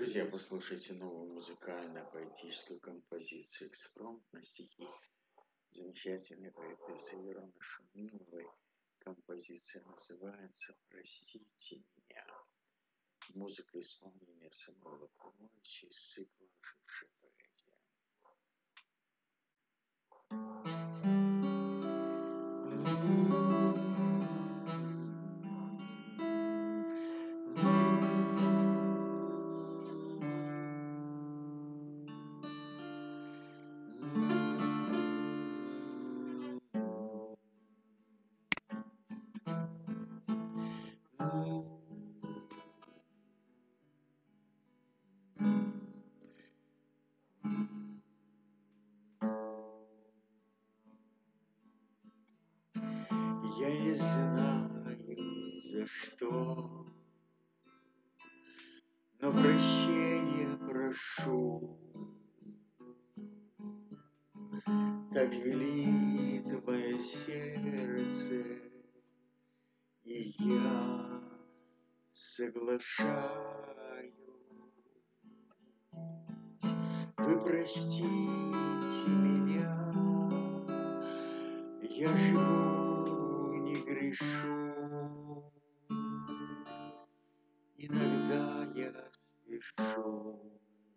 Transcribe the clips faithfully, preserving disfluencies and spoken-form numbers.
Друзья, послушайте новую музыкально-поэтическую композицию «Экспромт» на стихи замечательной поэтессы Вероны Шумиловой. Композиция называется «Простите меня». Музыка исполнения Самуила Крумовича из цикла «Ожившая поэзия». Я не знаю, за что, но прощения прошу. Так велит мое сердце, и я соглашаюсь. Вы простите меня, я живу, не грешу. Иногда я спешу,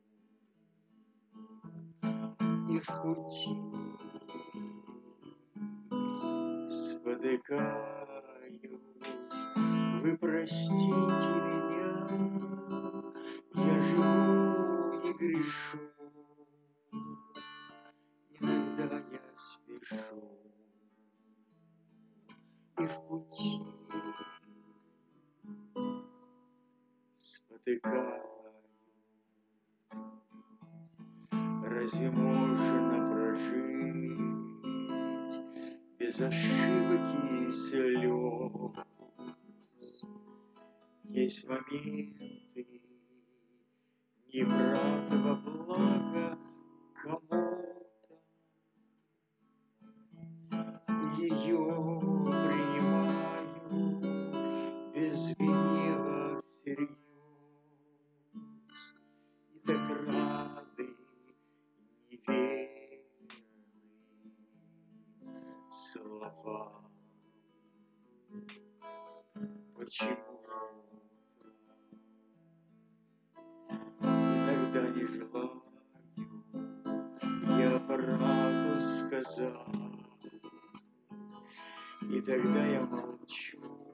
и в пути спотыкаюсь. Вы простите меня, я живу, не грешу. Иногда я спешу, и в пути спотыкаюсь. Разве можно прожить без ошибок и слез? Есть моменты неправды во благо кому-то, ее принимаю без гнева всерьез. И так рады неверные слова. Почему-то иногда не желаю я правду сказать, и тогда я молчу,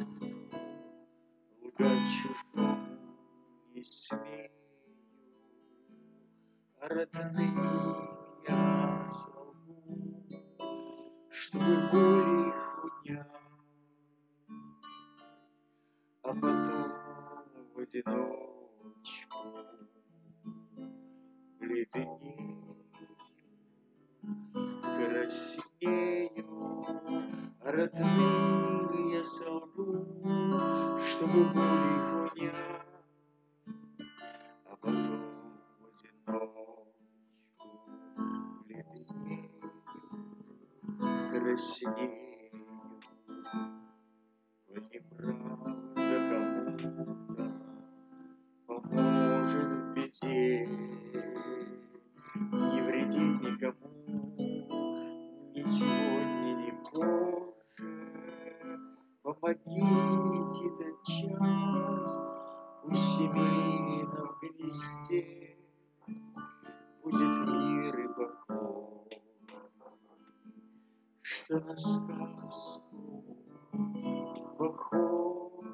лгать чужому не смею, а родным я солгу, чтобы боль их унять, а потом в одиночку бледнею, краснею, а родным я солгу, чтобы боль их унять, а потом в одиночку бледнею, краснею. Коль неправда кому-то поможет в беде, не вредит никому ни сегодня, ни позже. Помогите этот час, пусть в семейном гнезде будет мир и покой, что на сказку похожий.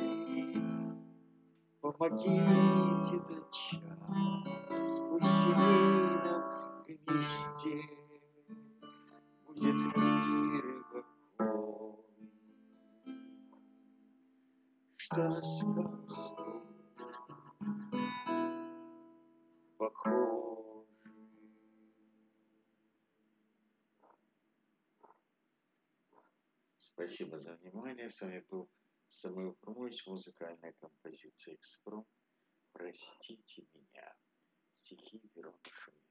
Помогите этот час, пусть в семейном гнезде будет мир и покой, что на сказку похожий. Спасибо за внимание. С вами был Самуил Крумович, музыкальная композиция «Экспромт». Простите меня. Стихи Вероны Шумиловой.